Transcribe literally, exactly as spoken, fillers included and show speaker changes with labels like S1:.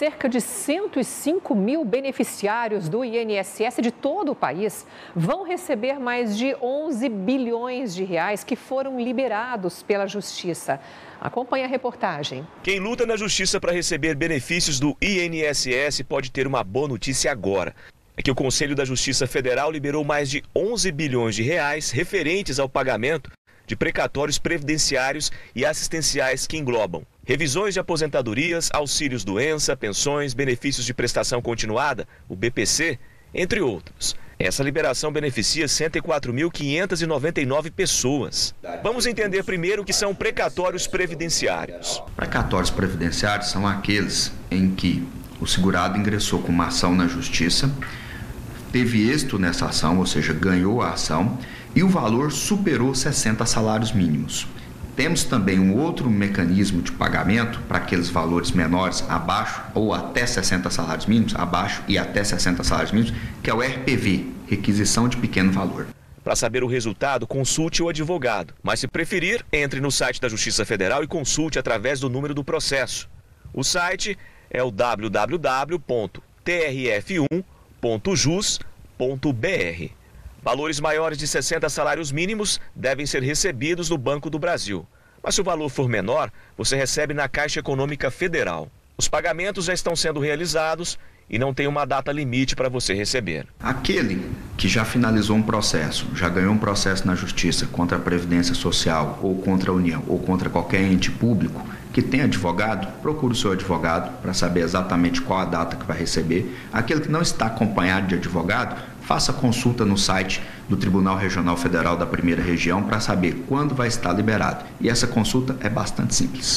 S1: Cerca de cento e cinco mil beneficiários do I N S S de todo o país vão receber mais de onze bilhões de reais que foram liberados pela Justiça. Acompanhe a reportagem.
S2: Quem luta na Justiça para receber benefícios do I N S S pode ter uma boa notícia agora. É que o Conselho da Justiça Federal liberou mais de onze bilhões de reais referentes ao pagamento de precatórios previdenciários e assistenciais que englobam revisões de aposentadorias, auxílios-doença, pensões, benefícios de prestação continuada, o B P C, entre outros. Essa liberação beneficia cento e quatro mil quinhentas e noventa e nove pessoas. Vamos entender primeiro o que são precatórios previdenciários.
S3: Precatórios previdenciários são aqueles em que o segurado ingressou com uma ação na Justiça, teve êxito nessa ação, ou seja, ganhou a ação, e o valor superou sessenta salários mínimos. Temos também um outro mecanismo de pagamento para aqueles valores menores, abaixo ou até sessenta salários mínimos, abaixo e até sessenta salários mínimos, que é o R P V, requisição de pequeno valor.
S2: Para saber o resultado, consulte o advogado, mas se preferir, entre no site da Justiça Federal e consulte através do número do processo. O site é o w w w ponto t r f um ponto jus ponto b r. Valores maiores de sessenta salários mínimos devem ser recebidos no Banco do Brasil. Mas se o valor for menor, você recebe na Caixa Econômica Federal. Os pagamentos já estão sendo realizados e não tem uma data limite para você receber.
S3: Aquele que já finalizou um processo, já ganhou um processo na Justiça contra a Previdência Social ou contra a União ou contra qualquer ente público que tem advogado, procure o seu advogado para saber exatamente qual a data que vai receber. Aquele que não está acompanhado de advogado, faça consulta no site do Tribunal Regional Federal da Primeira Região para saber quando vai estar liberado. E essa consulta é bastante simples.